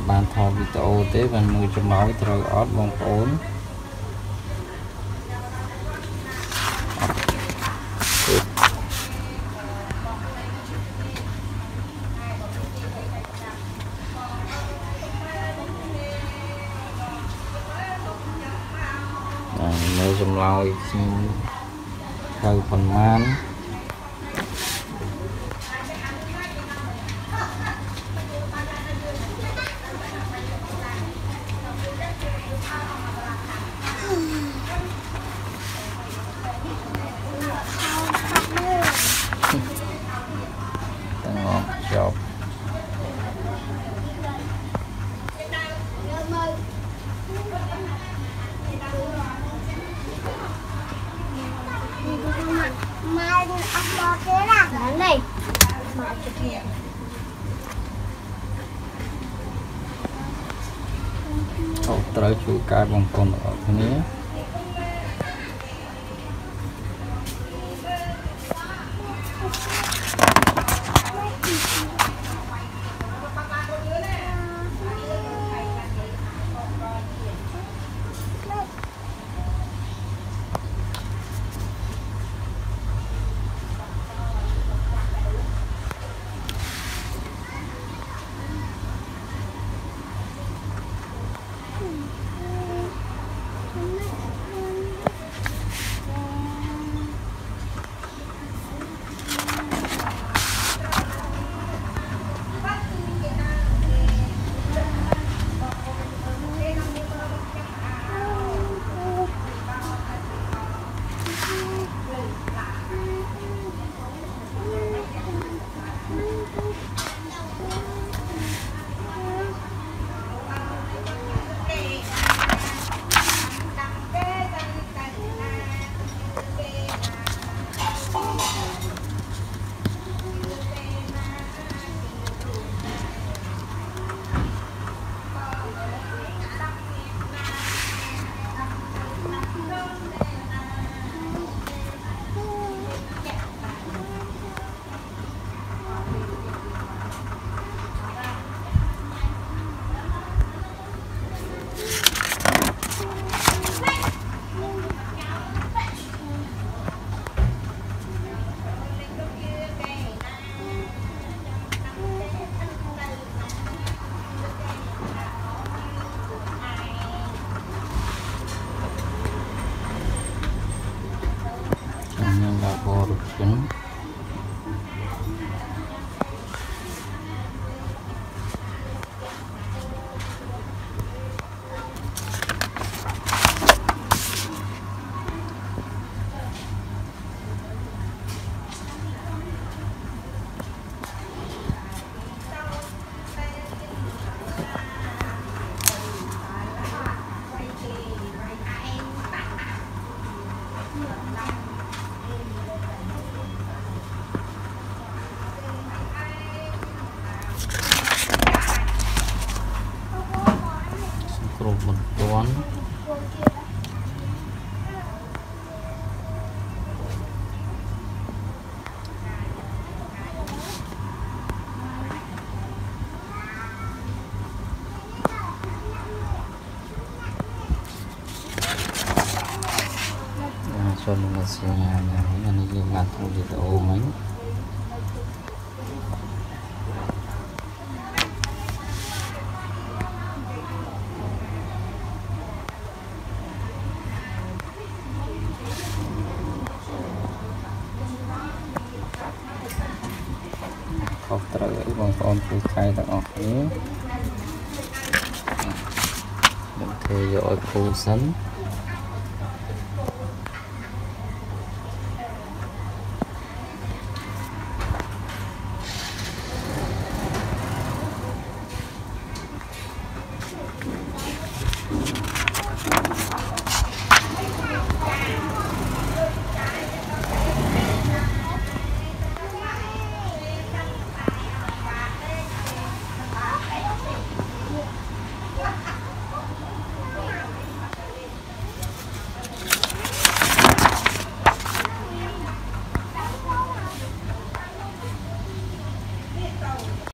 bàn thọ video tế và mười trăm máu rồi ót vòng ổn nơi trong lòi theo phần man ngon chọc này trời chú cái bằng con ở phía corruption một toán cho mình sẽ anh đi làm một video mấy học trời bằng con phụ cây đã học nhé đừng theo dõi phụ sấn